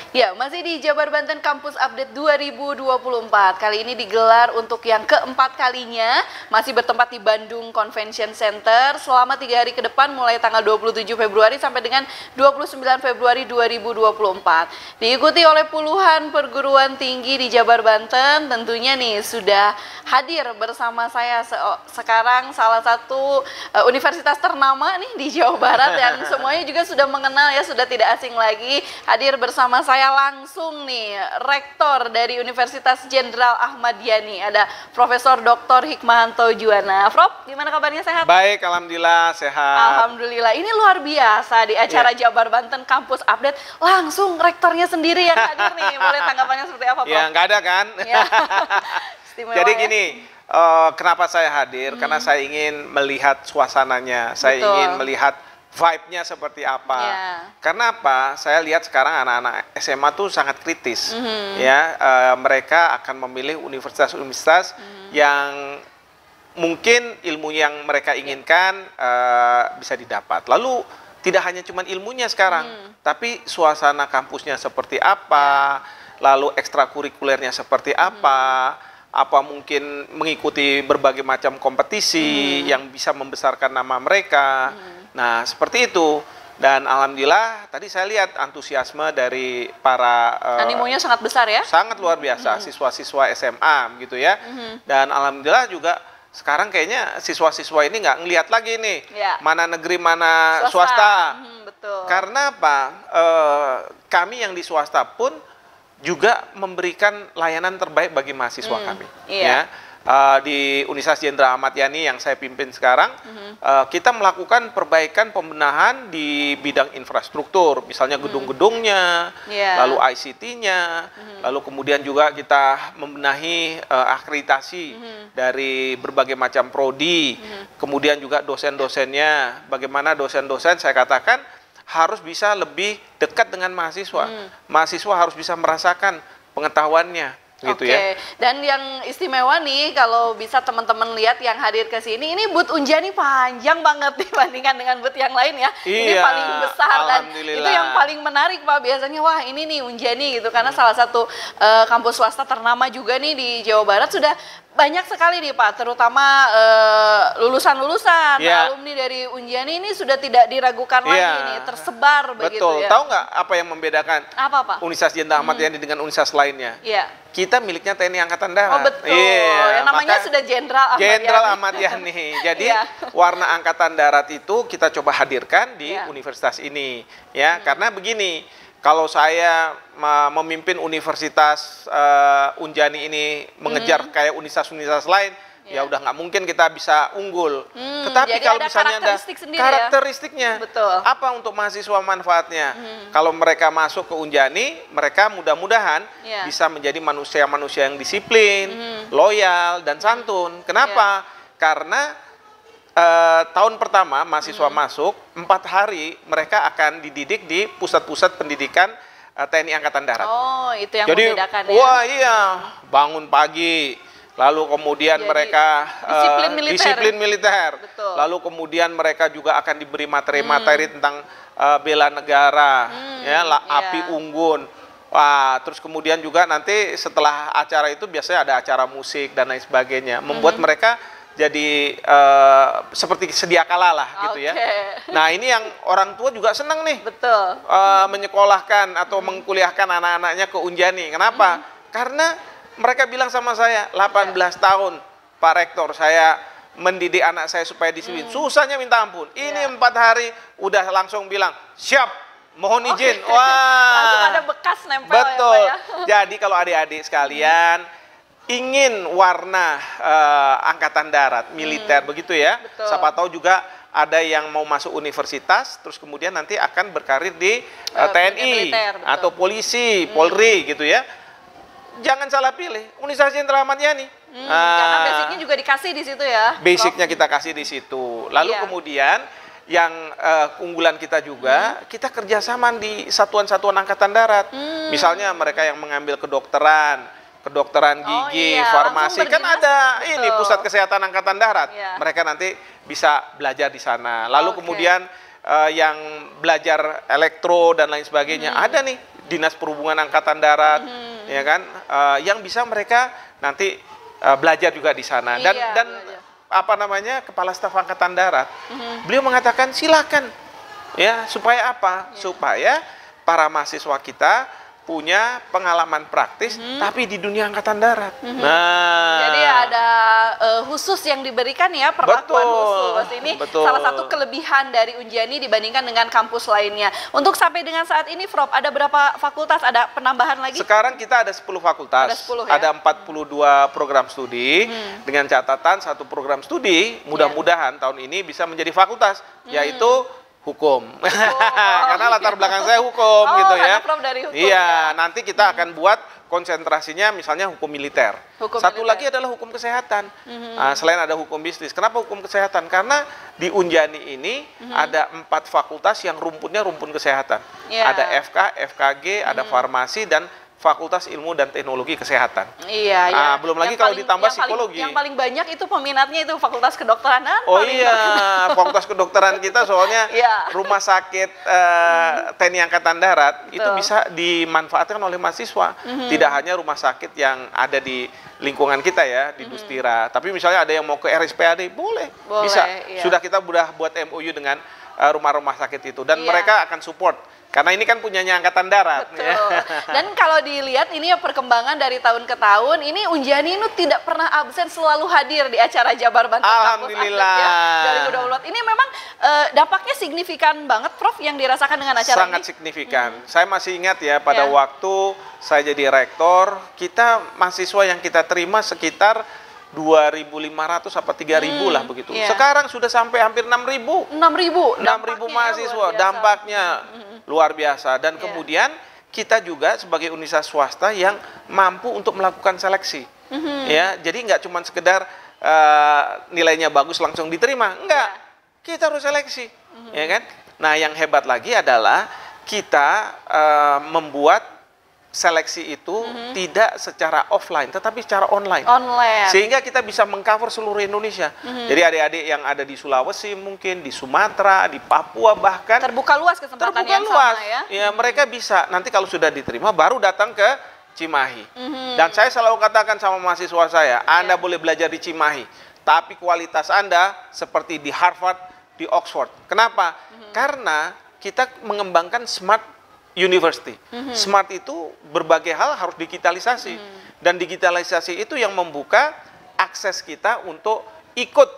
Ya, masih di Jabar Banten Kampus Update 2024. Kali ini digelar untuk yang keempat kalinya, masih bertempat di Bandung Convention Center selama 3 hari ke depan mulai tanggal 27 Februari sampai dengan 29 Februari 2024. Diikuti oleh puluhan perguruan tinggi di Jabar Banten, tentunya nih sudah hadir bersama saya sekarang salah satu universitas ternama nih di Jawa Barat yang semuanya juga sudah mengenal ya, sudah tidak asing lagi. Hadir bersama saya langsung nih Rektor dari Universitas Jenderal Ahmad Yani, ada Profesor Dr. Hikmahanto Juwana. Prof, gimana kabarnya, sehat? Baik, alhamdulillah sehat. Alhamdulillah. Ini luar biasa di acara Jabar Banten Kampus Update, langsung rektornya sendiri yang hadir nih. Boleh tanggapannya seperti apa, Prof? Ya, nggak ada kan? Ya. Istimewa, jadi ya? Gini, kenapa saya hadir? Karena saya ingin melihat suasananya, saya ingin melihat vibe-nya seperti apa. Karena apa? Saya lihat sekarang anak-anak SMA tuh sangat kritis. Ya, mereka akan memilih universitas-universitas yang mungkin ilmu yang mereka inginkan bisa didapat. Lalu tidak hanya cuma ilmunya sekarang, tapi suasana kampusnya seperti apa, lalu ekstrakurikulernya seperti apa mungkin mengikuti berbagai macam kompetisi yang bisa membesarkan nama mereka. Nah, seperti itu. Dan alhamdulillah tadi saya lihat antusiasme dari para animonya sangat besar ya? Sangat luar biasa, siswa-siswa SMA gitu ya. Dan alhamdulillah juga sekarang kayaknya siswa-siswa ini nggak ngelihat lagi nih mana negeri mana swasta. Betul. Karena apa? Kami yang di swasta pun juga memberikan layanan terbaik bagi mahasiswa kami. Ya. Di Universitas Jenderal Ahmad Yani yang saya pimpin sekarang, kita melakukan perbaikan pembenahan di bidang infrastruktur, misalnya gedung-gedungnya, lalu ICT-nya, lalu kemudian juga kita membenahi akreditasi dari berbagai macam prodi, kemudian juga dosen-dosennya, bagaimana dosen-dosen saya katakan harus bisa lebih dekat dengan mahasiswa. Mahasiswa harus bisa merasakan pengetahuannya, gitu ya. Dan yang istimewa nih, kalau bisa teman-teman lihat yang hadir ke sini, ini booth Unjani panjang banget dibandingkan dengan booth yang lain ya. Ini paling besar dan itu yang paling menarik, Pak. Biasanya wah ini nih Unjani gitu, karena salah satu kampus swasta ternama juga nih di Jawa Barat. Sudah banyak sekali nih, Pak, terutama lulusan-lulusan, alumni dari Unjani ini sudah tidak diragukan lagi nih, tersebar begitu ya. Tahu nggak apa yang membedakan Universitas Jenderal Ahmad Yani dengan universitas lainnya? Kita miliknya TNI Angkatan Darat. Betul. Yang namanya sudah Jenderal Ahmad Yani. Jadi warna Angkatan Darat itu kita coba hadirkan di universitas ini, ya. Karena begini, kalau saya memimpin universitas Unjani ini mengejar kayak universitas-universitas lain, ya udah nggak mungkin kita bisa unggul. Tetapi kalau misalnya ada karakteristiknya, apa untuk mahasiswa manfaatnya? Kalau mereka masuk ke Unjani, mereka mudah-mudahan bisa menjadi manusia-manusia yang disiplin, loyal, dan santun. Kenapa? Karena tahun pertama mahasiswa masuk 4 hari mereka akan dididik di pusat-pusat pendidikan TNI Angkatan Darat. Oh, itu yang jadi, membedakan ya. Wah iya, bangun pagi, lalu kemudian mereka disiplin militer. Lalu kemudian mereka juga akan diberi materi-materi tentang bela negara, api unggun. Wah, terus kemudian juga nanti setelah acara itu biasanya ada acara musik dan lain sebagainya, membuat mereka jadi seperti sedia kala lah gitu ya. Nah, ini yang orang tua juga senang nih. Menyekolahkan atau mengkuliahkan anak-anaknya ke Unjani. Kenapa? Karena mereka bilang sama saya, 18 tahun Pak Rektor, saya mendidik anak saya supaya disiplin. Susahnya minta ampun. Ini 4 hari udah langsung bilang, siap, mohon izin. Wah, langsung ada bekas nempel. Betul. Ya, Pak, ya? Jadi kalau adik-adik sekalian ingin warna Angkatan Darat, militer, begitu ya. Siapa tahu juga ada yang mau masuk universitas, terus kemudian nanti akan berkarir di TNI atau polisi, Polri gitu ya. Jangan salah pilih Universitas Jenderal Ahmad Yani. Karena basicnya juga dikasih di situ ya. Basicnya kita kasih di situ. Lalu kemudian yang keunggulan kita juga, kita kerjasama di satuan-satuan Angkatan Darat. Misalnya mereka yang mengambil kedokteran gigi, farmasi, kan ada pusat kesehatan Angkatan Darat. Mereka nanti bisa belajar di sana. Lalu kemudian yang belajar elektro dan lain sebagainya. Ada nih Dinas Perhubungan Angkatan Darat, ya kan, yang bisa mereka nanti belajar juga di sana. Dan apa namanya, Kepala Staf Angkatan Darat, beliau mengatakan silakan, ya, supaya apa? Supaya para mahasiswa kita punya pengalaman praktis, tapi di dunia Angkatan Darat. Nah, jadi ada khusus yang diberikan ya, perlakuan khusus. Ini salah satu kelebihan dari Unjani dibandingkan dengan kampus lainnya. Untuk sampai dengan saat ini, Prof, ada berapa fakultas? Ada penambahan lagi? Sekarang kita ada 10 fakultas. Ada 10, ya? Ada 42 program studi, dengan catatan satu program studi mudah-mudahan tahun ini bisa menjadi fakultas, yaitu hukum. Karena latar belakang saya hukum, gitu ya. Prof dari hukum, iya, nanti kita akan buat konsentrasinya misalnya hukum militer. Satu lagi adalah hukum kesehatan. Selain ada hukum bisnis. Kenapa hukum kesehatan? Karena di Unjani ini ada 4 fakultas yang rumputnya rumpun kesehatan. Ada FK, FKG, ada farmasi, dan Fakultas Ilmu dan Teknologi Kesehatan. Iya, ya. Belum lagi kalau ditambah psikologi. Yang paling banyak itu peminatnya itu Fakultas Kedokteran. Oh iya, Fakultas Kedokteran kita soalnya rumah sakit TNI Angkatan Darat itu bisa dimanfaatkan oleh mahasiswa. Tidak hanya rumah sakit yang ada di lingkungan kita ya, di Dustira. Tapi misalnya ada yang mau ke RSPAD, boleh. Bisa. Iya. Sudah kita udah buat MOU dengan rumah-rumah sakit itu. Dan mereka akan support. Karena ini kan punyanya Angkatan Darat. Betul. Dan kalau dilihat ini ya perkembangan dari tahun ke tahun, ini Unjani itu tidak pernah absen, selalu hadir di acara Jabar Banten Alhamdulillah. Kampus Update ya, 2024. Ini memang dampaknya signifikan banget, Prof, yang dirasakan dengan acara Sangat signifikan. Saya masih ingat ya, pada waktu saya jadi rektor, kita mahasiswa yang kita terima sekitar 2.500 apa 3.000 lah begitu. Sekarang sudah sampai hampir 6.000. 6.000 mahasiswa. Dampaknya luar biasa. Dan kemudian kita juga sebagai universitas swasta yang mampu untuk melakukan seleksi. Ya, jadi nggak cuma sekedar nilainya bagus langsung diterima. Enggak. Kita harus seleksi. Ya kan? Nah, yang hebat lagi adalah kita membuat seleksi itu tidak secara offline, tetapi secara online. Sehingga kita bisa mengcover seluruh Indonesia. Jadi adik-adik yang ada di Sulawesi, mungkin di Sumatera, di Papua bahkan. Terbuka luas kesempatan yang sama ya. Ya, mereka bisa. Nanti kalau sudah diterima, baru datang ke Cimahi. Dan saya selalu katakan sama mahasiswa saya, Anda boleh belajar di Cimahi, tapi kualitas Anda seperti di Harvard, di Oxford. Kenapa? Karena kita mengembangkan smart University. Smart itu berbagai hal harus digitalisasi. Dan digitalisasi itu yang membuka akses kita untuk ikut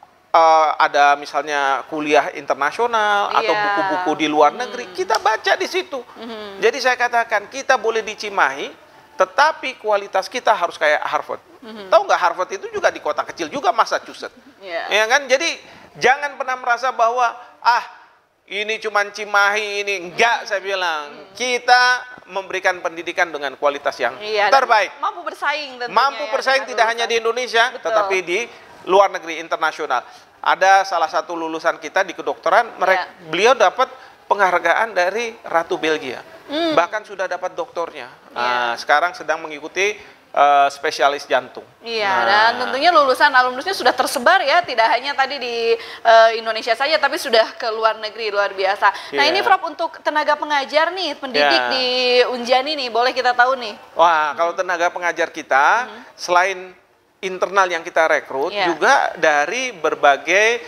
ada misalnya kuliah internasional atau buku-buku di luar negeri. Kita baca di situ. Jadi saya katakan kita boleh di Cimahi, tetapi kualitas kita harus kayak Harvard. Tahu nggak, Harvard itu juga di kota kecil juga, Massachusetts. Ya kan? Jadi jangan pernah merasa bahwa ini cuma Cimahi ini. Enggak, saya bilang. Kita memberikan pendidikan dengan kualitas yang terbaik. Mampu bersaing tentunya. Mampu bersaing tidak hanya di Indonesia, tetapi di luar negeri, internasional. Ada salah satu lulusan kita di kedokteran, beliau dapat penghargaan dari Ratu Belgia. Bahkan sudah dapat doktornya. Sekarang sedang mengikuti spesialis jantung. Dan tentunya lulusan alumnusnya sudah tersebar ya, tidak hanya tadi di Indonesia saja, tapi sudah ke luar negeri, luar biasa. Nah ini Prof, untuk tenaga pengajar nih, pendidik di Unjani nih, boleh kita tahu nih? Wah, kalau tenaga pengajar kita, selain internal yang kita rekrut, juga dari berbagai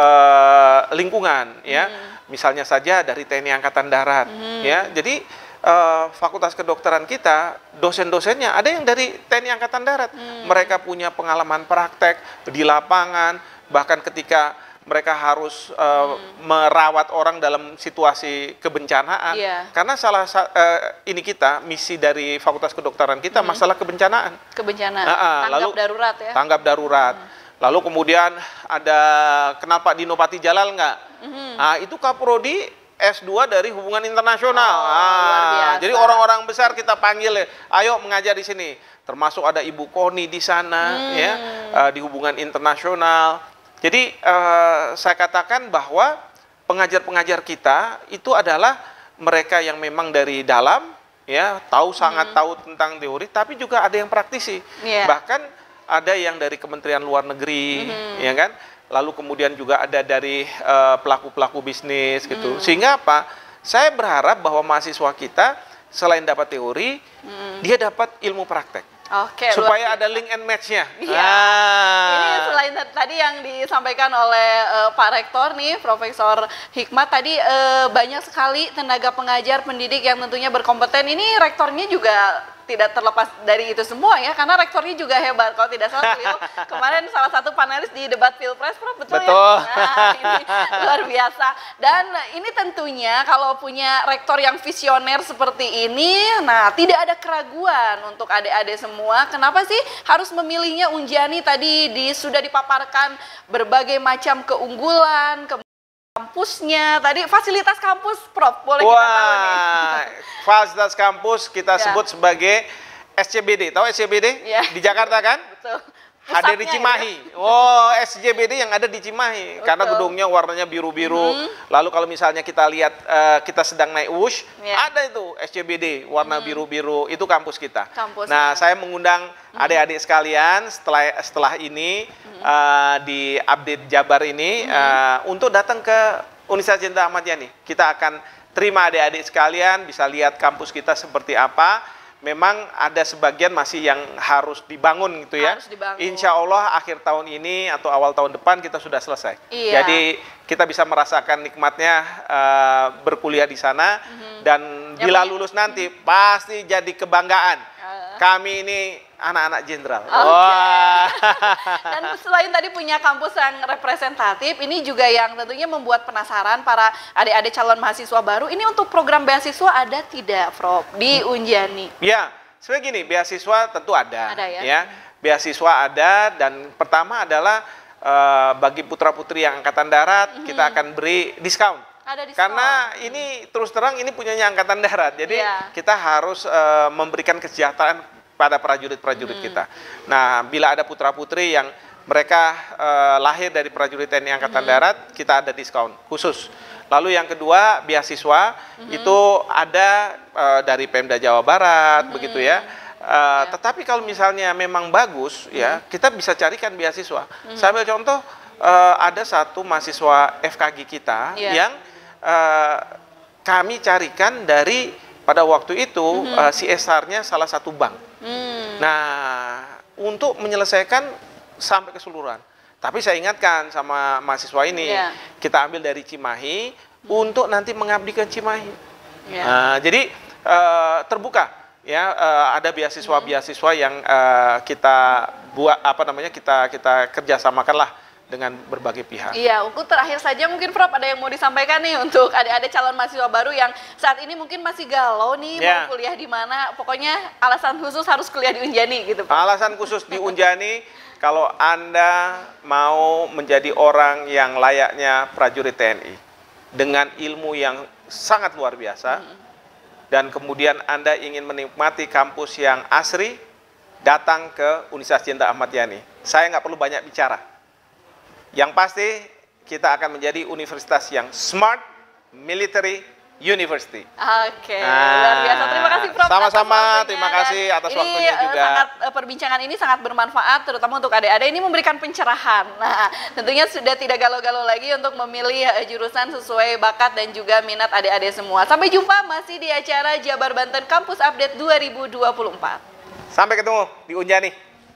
lingkungan, ya. Misalnya saja dari TNI Angkatan Darat, ya. Jadi Fakultas Kedokteran kita, dosen-dosennya ada yang dari TNI Angkatan Darat. Mereka punya pengalaman praktek di lapangan, bahkan ketika mereka harus merawat orang dalam situasi kebencanaan. Karena ini kita, misi dari Fakultas Kedokteran kita, masalah kebencanaan. Tanggap darurat ya. Tanggap darurat. Lalu kemudian ada, kenal Pak Dino Patijalal nggak? Itu Kaprodi S2 dari hubungan internasional. Jadi orang-orang besar kita panggil, ayo mengajar di sini. Termasuk ada Ibu Koni di sana, ya, di hubungan internasional. Jadi saya katakan bahwa pengajar-pengajar kita itu adalah mereka yang memang dari dalam, ya, sangat tahu tentang teori, tapi juga ada yang praktisi. Bahkan ada yang dari Kementerian Luar Negeri, ya kan? lalu kemudian juga ada dari pelaku-pelaku bisnis gitu. Sehingga apa? Saya berharap bahwa mahasiswa kita selain dapat teori, dia dapat ilmu praktek. Oke, supaya ada link and match-nya. Iya. Ini selain tadi yang disampaikan oleh Pak Rektor nih, Profesor Hikmat, tadi banyak sekali tenaga pengajar, pendidik yang tentunya berkompeten. Ini rektornya juga tidak terlepas dari itu semua ya, karena rektornya juga hebat. Kalau tidak salah beliau kemarin salah satu panelis di debat Pilpres, Prof, betul. Ya? Nah, ini luar biasa. Dan ini tentunya kalau punya rektor yang visioner seperti ini, nah tidak ada keraguan untuk adik-adik semua. Kenapa sih harus memilihnya Unjani? Tadi sudah dipaparkan berbagai macam keunggulan, kampusnya, tadi fasilitas kampus, Prof, boleh kita tahu nih? Fasilitas kampus kita sebut sebagai SCBD. Tahu SCBD? Ya. Di Jakarta kan? Betul. Ada di Cimahi. Ya? SCBD yang ada di Cimahi. Betul. Karena gedungnya warnanya biru-biru. Lalu kalau misalnya kita lihat kita sedang naik wush, ada itu SCBD warna biru-biru. Itu kampus kita. Nah, saya mengundang adik-adik sekalian setelah ini di update Jabar ini untuk datang ke Universitas Jenderal Ahmad Yani. Kita akan terima adik-adik sekalian, bisa lihat kampus kita seperti apa. Memang ada sebagian masih yang harus dibangun gitu ya. Insya Allah akhir tahun ini atau awal tahun depan kita sudah selesai. Iya. Jadi kita bisa merasakan nikmatnya berkuliah di sana dan bila lulus nanti pasti jadi kebanggaan. Kami ini anak-anak jenderal. Wah. Dan selain tadi punya kampus yang representatif, ini juga yang tentunya membuat penasaran para adik-adik calon mahasiswa baru. Ini untuk program beasiswa ada tidak, Prof, di Unjani? Ya, sebenarnya gini, beasiswa tentu ada. Ada ya? Beasiswa ada, dan pertama adalah bagi putra-putri yang angkatan darat, kita akan beri diskon. Ada diskon. Karena ini terus terang ini punyanya angkatan darat, jadi kita harus memberikan kesejahteraan pada prajurit-prajurit kita. Nah, bila ada putra-putri yang mereka lahir dari prajurit TNI Angkatan Darat, kita ada diskon khusus. Lalu yang kedua, beasiswa itu ada dari Pemda Jawa Barat, begitu ya. Tetapi kalau misalnya memang bagus, ya kita bisa carikan beasiswa. Saya ambil contoh, ada satu mahasiswa FKG kita yang kami carikan dari pada waktu itu CSR-nya salah satu bank. Nah, untuk menyelesaikan sampai keseluruhan. Tapi saya ingatkan sama mahasiswa ini, kita ambil dari Cimahi untuk nanti mengabdi ke Cimahi. Jadi terbuka, ya ada beasiswa-beasiswa yang kita buat kita kerjasamakanlah dengan berbagai pihak. Iya, untuk terakhir saja mungkin Prof ada yang mau disampaikan nih untuk adik-adik calon mahasiswa baru yang saat ini mungkin masih galau nih mau kuliah di mana. Pokoknya alasan khusus harus kuliah di Unjani gitu, Prof. Alasan khusus di Unjani, kalau Anda mau menjadi orang yang layaknya prajurit TNI dengan ilmu yang sangat luar biasa dan kemudian Anda ingin menikmati kampus yang asri, datang ke Universitas Jenderal Ahmad Yani. Saya nggak perlu banyak bicara. Yang pasti kita akan menjadi universitas yang smart military university. Oke, luar biasa. Terima kasih Prof. Sama-sama, terima kasih atas waktunya juga. Perbincangan ini sangat bermanfaat, terutama untuk adik-adik ini memberikan pencerahan. Nah, tentunya sudah tidak galau-galau lagi untuk memilih jurusan sesuai bakat dan juga minat adik-adik semua. Sampai jumpa masih di acara Jabar Banten Campus Update 2024. Sampai ketemu di Unjani.